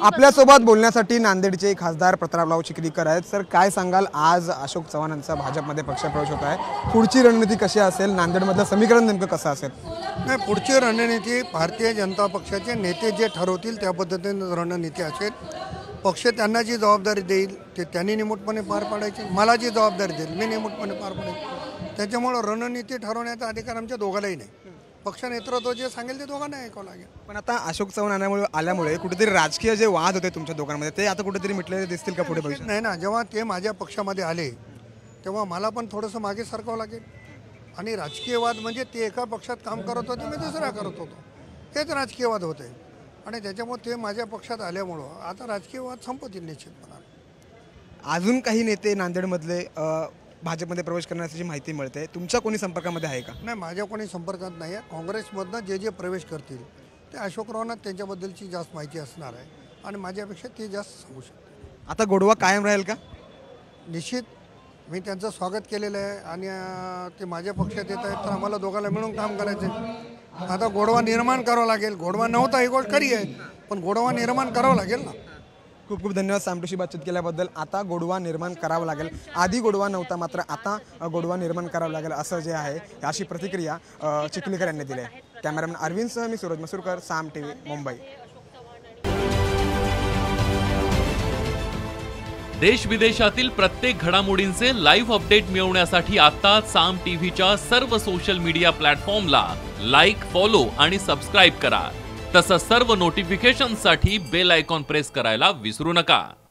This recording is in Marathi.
आपल्यासोबत बोलण्यासाठी नांदेडचे खासदार प्रतापराव चिखलीकर आहेत। सर, काय सांगाल, आज अशोक चव्हाणांचा भाजपमध्ये पक्षप्रवेश होत आहे, पुढची रणनीती कशी असेल, नांदेडमधलं समीकरण नेमकं कसं असेल? नाही, पुढची रणनीती भारतीय जनता पक्षाचे नेते जे ठरवतील त्या पद्धतीने रणनीती असेल। पक्ष त्यांना जी जबाबदारी देईल ते त्यांनी निमूटपणे पार पाडायची, मला जी जबाबदारी देईल मी निमूटपणे पार पाडायची। त्याच्यामुळे रणनीती ठरवण्याचा अधिकार आमच्या दोघांनाही नाही। पक्ष नेतृत्व जे सांगेल ते दोघांना ऐकावं लागेल। पण आता अशोक चव्हाण आल्यामुळे कुठेतरी राजकीय जे वाद होते तुमच्या दोघांमध्ये ते आता कुठेतरी मिटलेले दिसतील का पुढे भविष्यात? नाही ना, जेव्हा ते माझ्या पक्षामध्ये आले तेव्हा मला पण थोडंसं मागे सरकावं लागेल। आणि राजकीय वाद म्हणजे ते एका पक्षात काम करत होते, मी दुसऱ्या करत होतो, हेच राजकीय वाद होते। आणि त्याच्यामुळे ते माझ्या पक्षात आल्यामुळं आता राजकीय वाद संपतील निश्चितपणे। अजून काही नेते नांदेडमधले भाजपमध्ये प्रवेश करण्याची माहिती मिळते, तुमच्या कोणी संपर्कामध्ये आहे का? नाही, माझ्या कोणी संपर्कात नाही आहे। काँग्रेसमधनं जे प्रवेश करतील ते अशोकरावांना त्यांच्याबद्दलची जास्त माहिती असणार आहे आणि माझ्यापेक्षा ते जास्त सांगू शकते। आता गोडवा कायम राहील का? निश्चित मी त्यांचं स्वागत केलेलं आहे आणि ते माझ्या पक्षात येत आहेत, तर आम्हाला दोघांना मिळून काम करायचं आहे। आता गोडवा निर्माण करावं लागेल। गोडवा नव्हता ही गोष्ट खरी आहे, पण गोडवा निर्माण करावं लागेल ना। खूप खूप धन्यवाद सामटूशी बातचीत केल्याबद्दल। आता गोडवा निर्माण करावं लागेल, आधी गोडवा नव्हता मात्र आता गोडवा निर्माण करावं लागेल असं जे आहे अशी प्रतिक्रिया चिखलीकर यांनी दिली आहे। कॅमेरामॅन अरविंदसह मी सूरज मसूरकर, साम टीव्ही, मुंबई। देश विदेशातील प्रत्येक घडामोडींचे लाईव्ह अपडेट मिळवण्यासाठी आता साम टीव्हीच्या सर्व सोशल मीडिया प्लॅटफॉर्मला लाईक, फॉलो आणि सबस्क्राईब करा। तसंच सर्व नोटिफिकेशनसाठी बेल आयकॉन प्रेस करायला विसरू नका।